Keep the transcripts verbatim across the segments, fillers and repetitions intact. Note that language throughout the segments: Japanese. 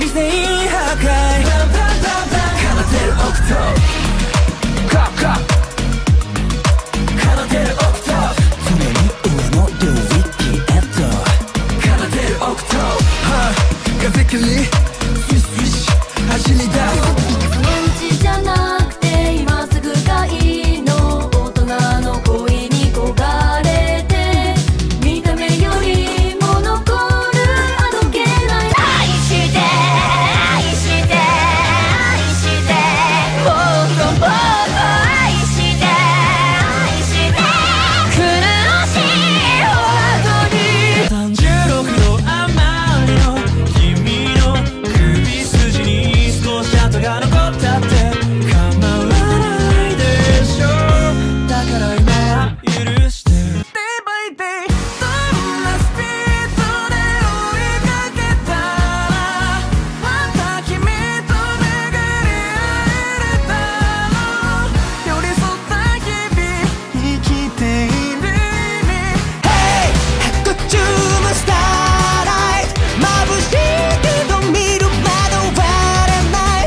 理性破壊奏でるオクトーブカッカッ奏でるオクトーブ常に上のデュイッキーエッド奏でるオクトーブ風切りスイッシュスイッシュ走り出す電池じゃなくて今すぐがいいの大人の恋に焦がれて見た目よりも残るあどけない愛して愛して愛してもっともっと愛して愛して苦しいハートにさんじゅうろくど余りの君の首筋に少し跡が残ったって構わないでしょだから今は許して Day by day どんなスピードで追いかけたらまた君と巡り会えるだろう寄り添った日々生きている意味 Hey! 白昼のスターライト眩しいけど見るまだ終わらない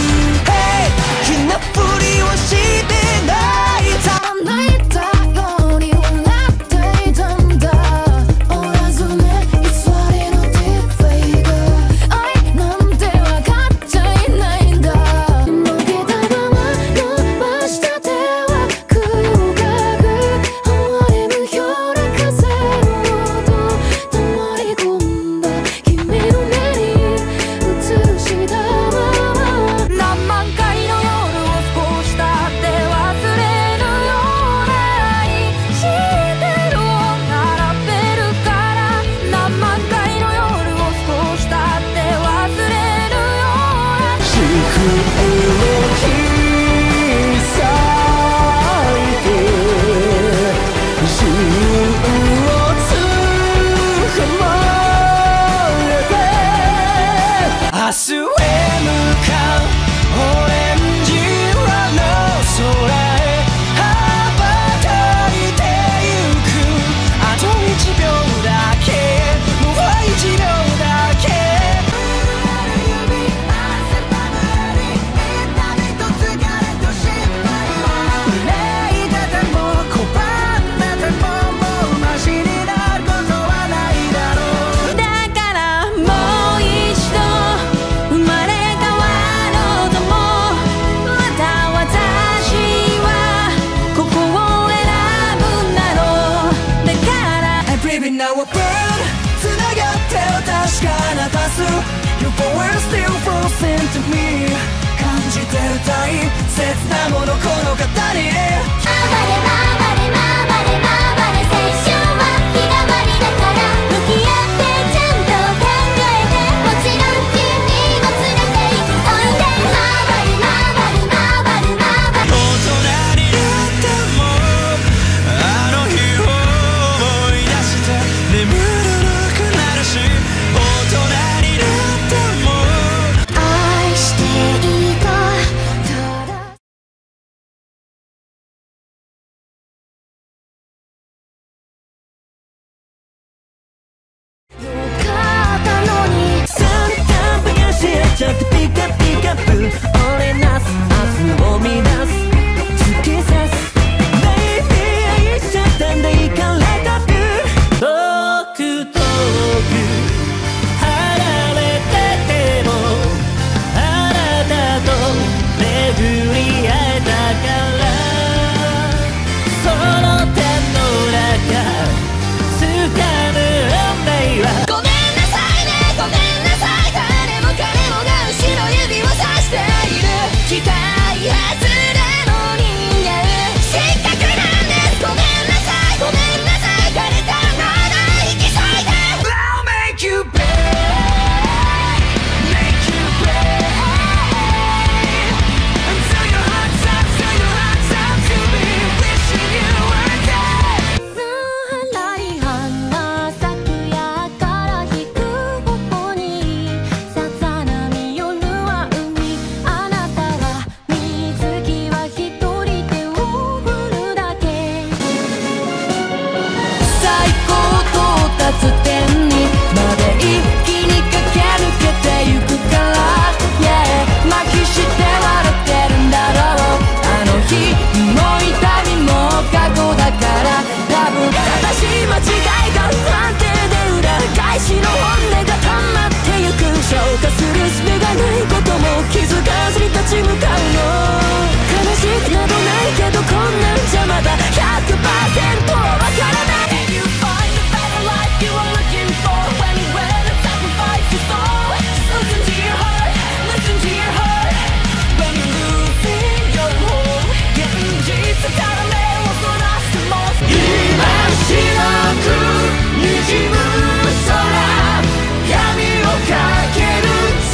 Hey! ひなふりをしてないさ泣いたように笑っていたんだ折らずね偽りのディープフェイク愛なんてわかっちゃいないんだ負けたまま伸ばした手は空をかく哀れむような風の音黙り込んだ君の目に映したまま何万回の夜を過ごしたって忘れるような愛してるを並べるから何万回の夜を過ごしたって忘れるような祝福を引き裂いて自由をつかまれて明日へ向かうオレンジ色の空へ羽ばたいてゆくあといちびょうだけもういちびょうだけ指汗ばむり痛みと疲れと失敗は憂いてても拒んでてももうマシになることはないだろうだからもう一度生まれ変わろうともまた私はここを選ぶんだろうだから I believe in our world つながっては確かなパス Your power still frozen to me 感じてる大切なものこの方にち向かうの。悲しくなどないけどこんなんじゃまだ ひゃくパーセント はわからない。 And you find a better life you are looking for when when it's sacrifice your soul. Just listen to your heart, listen to your heart. When you're losing your home 現実から目をそらしても今白く滲む空闇をかける翼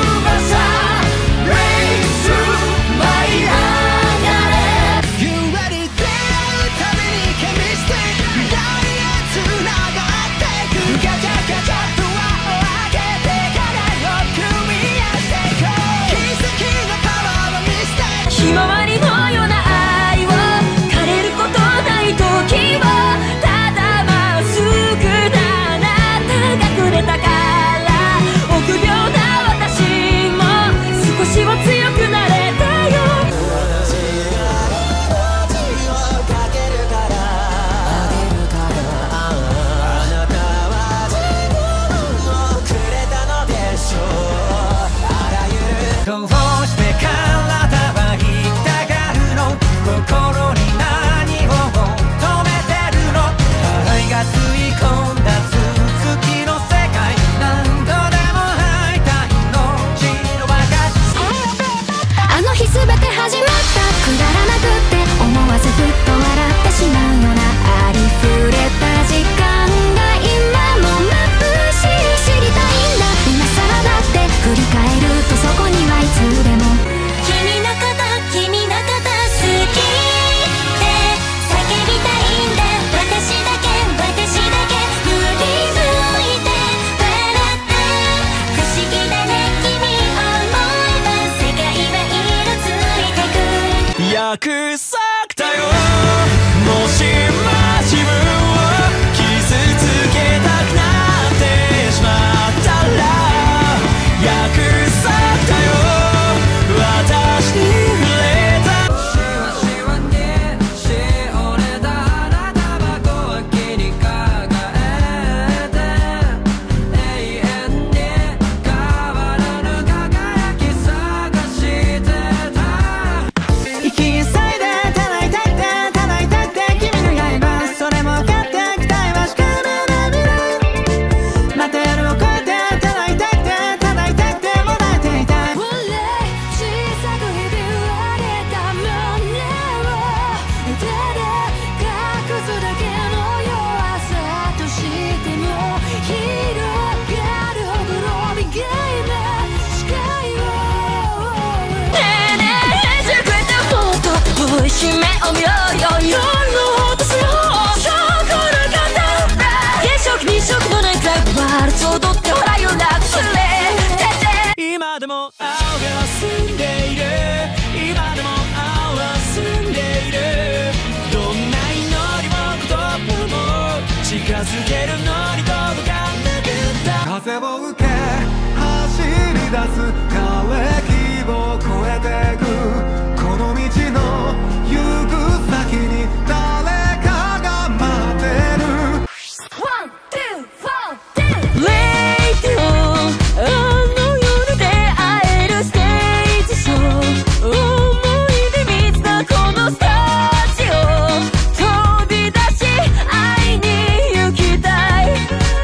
Rain through my 流れ You ready there ためにケミスティックダイヤつながってくガチャガチャドアを開けてからよく見やしていこう奇跡のパワーはミステリーひまわりのような愛を枯れることない時をただまっすぐだあなたがくれたから臆病な私も少しは強くなれたよ。私が命をかけるからあげるからあなたは自分をくれたのでしょう。あらゆるどうして体は行きたがるの心に何を求めてるの愛が吸い込んだ続きの世界何度でも会いたいの血の和菓子あの日全て始まったくだらなくって思わずふっと笑ってしまうようなありふれた時間が今も眩しい知りたいんだ今さらだって振り返るとそこにはいつでも君のこと君のこと好きって叫びたいんだ私だけ私だけ振り向いて笑って不思議だね君思えば世界は色ついてく約束だよもしも自分を傷つけたくなってしまったら約束だよ私に触れたしわしわにしおれた花束小脇に抱えて永遠に変わらぬ輝き探してた生き急いで叶いたくて叶いたくて君の刃それも分かって期待はしかめない未来待てるを超えて叶いたくて叶いたくてもらえていたい小さくひび割れた胸を手で隠すだけの弱さとしても広がるほどの意外な視界をねえねえしてくれたもっと美味しい目を見ろよ夜の落とすよ証拠なかった原色に色のないクラブワルツ踊ってほらよラクスレ今でも青が澄んでいる今でも青は澄んでいるどんな祈りも言葉も近づけるのに届かなかった風を受け走り出す枯れ木を越えてくこの道の行く先に誰かが待ってる One, two, four, two レイディオあの夜出会えるステージショー思い出見つなこのスタジオ飛び出し会いに行きたい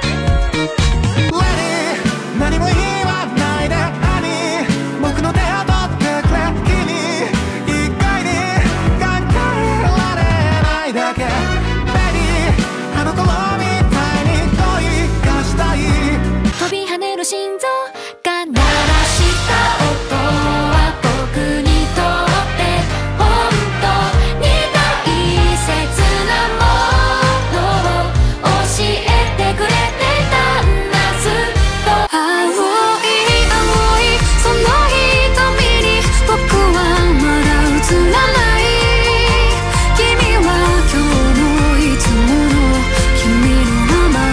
Ready 何も言わないでハニー僕の手を取ってくれ君一回に考えられないだけ Baby あの頃みたいに恋がしたい飛び跳ねる心臓が鳴らした音は僕にとって本当に大切なものを教えてくれてたんだずっと青い青いその瞳に僕はまだ映らない君は今日のいつもの君のまま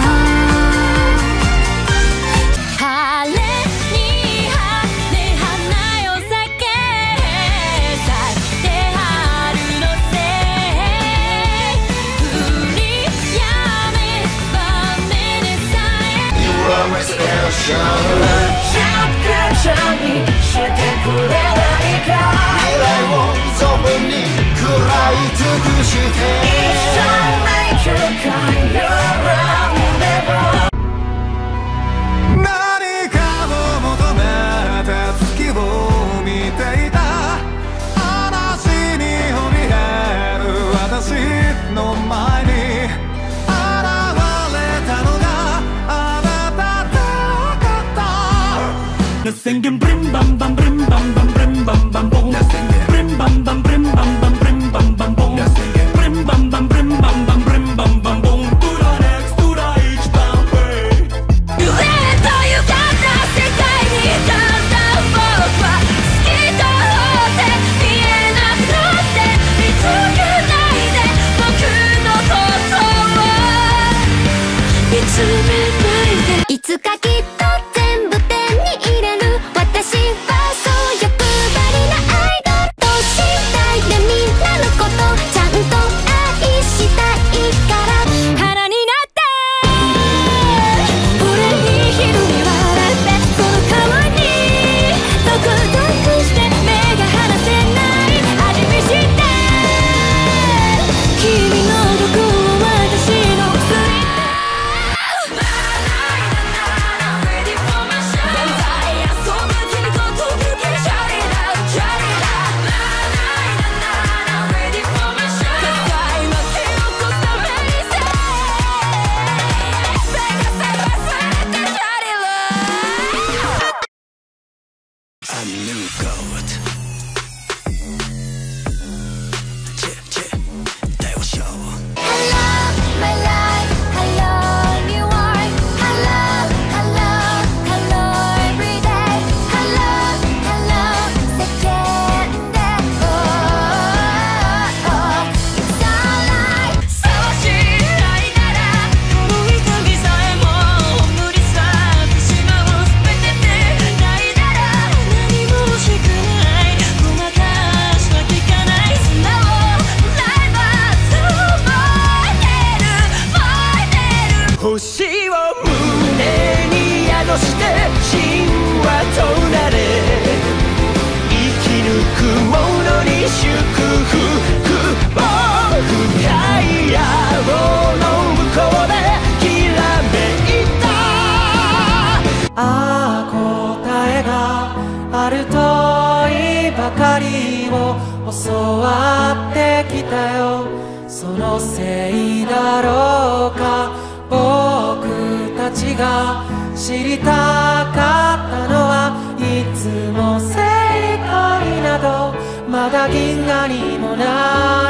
晴れに羽花よ咲け咲いて春のせい降りやめばめでさえ You are my special シャッカシャにしてくれないかくして何かを求めて月を見ていた嵐に降りえる私の前に現れたのがあなたでよかった Nothing can brim bam bam brim bam bam brim bam bam boom Brim bam bam brim bam bam brim bam bam boom Brim bam bam brim bam bam brim bam bam boom To the next to the each bam way 夢と歪んだ世界にだんだん僕は透き通って見えなくなって見つけないで僕のことを見つめないでいつかきっと全部手に入れる私はそう欲張りなアイドルとしたいでみんなのことちゃんと愛したいから腹になって俺に昼に笑ってこの顔にゾクゾクして目が離せない味見して君の毒を私の薬 A new goat. Chip, chip, they will show. Hello, my life. Hello, new world. Hello, hello, hello, every day. Hello, hello, second day. Oh, oh, oh. It's alright. そうしないならもう痛みさえも無理さってしまう全てでないなら何も欲しくないごまかしは聞かない素直ないわそう思える燃えてる星を胸に宿して神話となれ生き抜く者に祝福を深い野望の向こうできらめいたああ答えがあるといいばかりを教わってきたよそのせいだろうか僕たちが知りたかったのはいつも正解などまだ銀河にもない